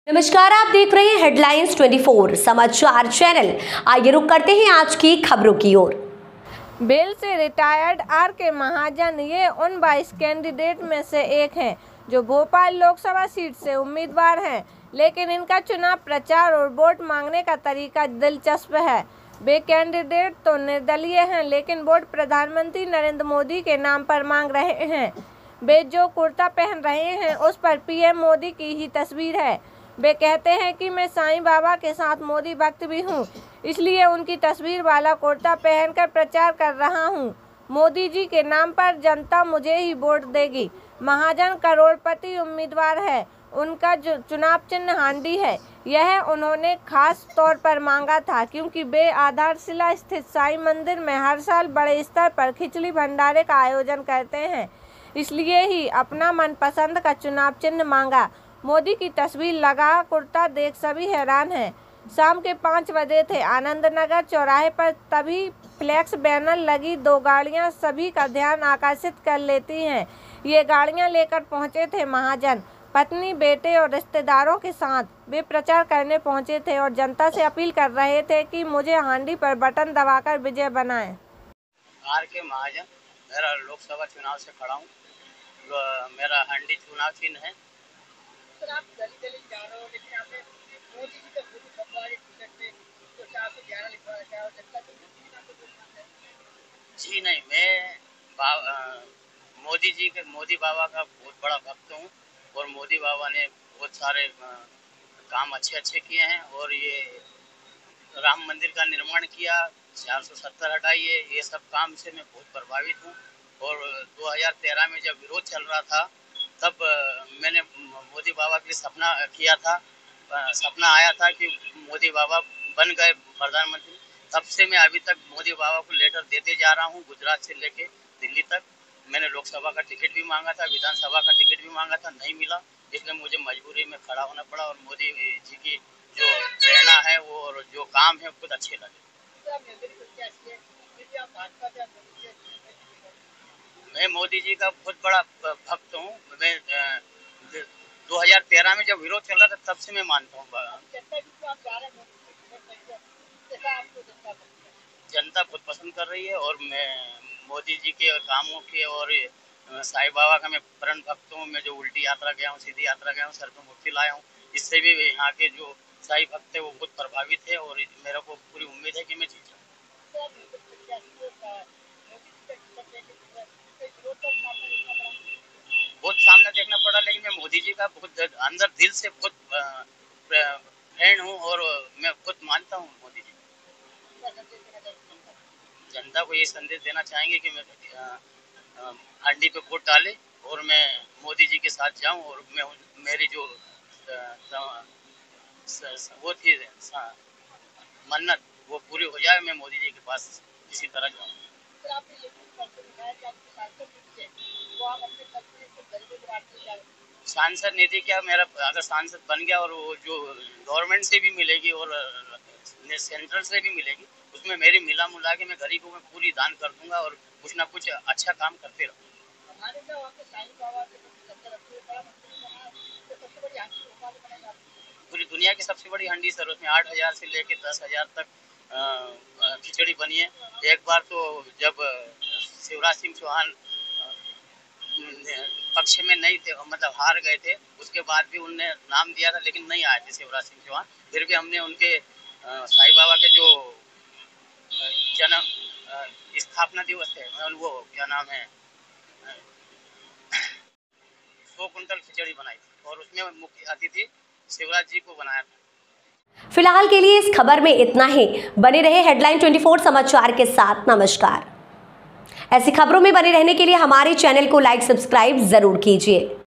नमस्कार, आप देख रहे हैं हेडलाइंस 24 समाचार चैनल। आइए रुक करते हैं आज की खबरों की ओर। बेल से रिटायर्ड आर.के. महाजन ये उन 22 कैंडिडेट में से एक हैं जो भोपाल लोकसभा सीट से उम्मीदवार हैं, लेकिन इनका चुनाव प्रचार और वोट मांगने का तरीका दिलचस्प है। वे कैंडिडेट तो निर्दलीय हैं, लेकिन वोट प्रधानमंत्री नरेंद्र मोदी के नाम पर मांग रहे हैं। वे जो कुर्ता पहन रहे हैं उस पर पीएम मोदी की ही तस्वीर है। वे कहते हैं कि मैं साईं बाबा के साथ मोदी भक्त भी हूं, इसलिए उनकी तस्वीर वाला कुर्ता पहनकर प्रचार कर रहा हूं। मोदी जी के नाम पर जनता मुझे ही वोट देगी। महाजन करोड़पति उम्मीदवार है। उनका जो चुनाव चिन्ह हांडी है, यह उन्होंने खास तौर पर मांगा था क्योंकि वे आधारशिला स्थित साईं मंदिर में हर साल बड़े स्तर पर खिचड़ी भंडारे का आयोजन करते हैं, इसलिए ही अपना मनपसंद का चुनाव चिन्ह मांगा। मोदी की तस्वीर लगा कुर्ता देख सभी हैरान हैं। शाम के 5 बजे थे। आनंद नगर चौराहे पर तभी फ्लैक्स बैनर लगी 2 गाड़ियां सभी का ध्यान आकर्षित कर लेती हैं। ये गाड़ियां लेकर पहुंचे थे महाजन पत्नी, बेटे और रिश्तेदारों के साथ। वे प्रचार करने पहुंचे थे और जनता से अपील कर रहे थे कि मुझे हांडी पर बटन दबाकर विजय बनाएं। आर.के. महाजन, मेरा लोकसभा चुनाव से खड़ा हूँ। मेरा हांडी चुनाव चिन्ह है। आप गली जा रहे हो, लेकिन आपने मोदी जी का फोटो छपवाए टिकट पे तो 411 लिखवा रखा है और जनता को जी नहीं, मैं मोदी बाबा का बहुत बड़ा भक्त हूँ और मोदी बाबा ने बहुत सारे काम अच्छे किए हैं और ये राम मंदिर का निर्माण किया, 470 हटाइए, ये सब काम से मैं बहुत प्रभावित हूँ। और 2013 में जब विरोध चल रहा था तब मैंने मोदी बाबा के लिए सपना किया था। सपना आया था कि मोदी बाबा बन गए प्रधानमंत्री। तब से मैं अभी तक मोदी बाबा को लेटर देते जा रहा हूँ। गुजरात से लेके दिल्ली तक मैंने लोकसभा का टिकट भी मांगा था, विधानसभा का टिकट भी मांगा था, नहीं मिला, इसलिए मुझे मजबूरी में खड़ा होना पड़ा। और मोदी जी की जो प्रेरणा है वो और जो काम है खुद अच्छे लगे। मैं मोदी जी का बहुत बड़ा भक्त हूँ। मैं 2013 में जब विरोध चल रहा था तब से मैं मानता हूँ। जनता बहुत पसंद कर रही है और मैं मोदी जी के कामों के और साईं बाबा का मैं प्रण भक्त हूँ। मैं जो उल्टी यात्रा गया हूँ, सीधी यात्रा गया हूँ, सर पे मुक्ति लाया हूँ, इससे भी यहाँ के जो साईं भक्त है वो बहुत प्रभावित है और मेरे को पूरी उम्मीद है कि मैं जीत जाऊँ। बहुत सामना देखना पड़ा, लेकिन मैं मोदी जी का बहुत अंदर दिल से बहुत फ्रेंड हूँ और मैं खुद मानता हूँ मोदी जी। जनता को ये संदेश देना चाहेंगे कि मैं हांडी पे वोट डाले और मैं मोदी जी के साथ जाऊं और मैं मेरी जो वो थी मन्नत वो पूरी हो जाए, मैं मोदी जी के पास इसी तरह जाऊँ। सांसद नीति क्या, मेरा अगर सांसद बन गया और वो जो गवर्नमेंट से भी मिलेगी और सेंट्रल से भी मिलेगी, उसमें मेरी मिला मुला के मैं गरीबों में पूरी दान कर दूंगा और कुछ ना कुछ अच्छा काम करते रहूँगा। पूरी दुनिया की सबसे बड़ी हांडी सर, उसमें 8,000 से लेके 10,000 तक खिचड़ी बनी है। एक बार तो जब शिवराज सिंह चौहान पक्ष में नहीं थे, मतलब हार गए थे, उसके बाद भी उनने नाम दिया था लेकिन नहीं आए थे शिवराज सिंह चौहान। फिर भी हमने उनके साईं बाबा के जो जन्म स्थापना दिवस है, वो क्या नाम है, 100 कुंटल खिचड़ी बनाई थी और उसमें मुख्य अतिथि शिवराज जी को बनाया था। फिलहाल के लिए इस खबर में इतना ही। बने रहे हेडलाइन 24 समाचार के साथ। नमस्कार। ऐसी खबरों में बने रहने के लिए हमारे चैनल को लाइक, सब्सक्राइब जरूर कीजिए।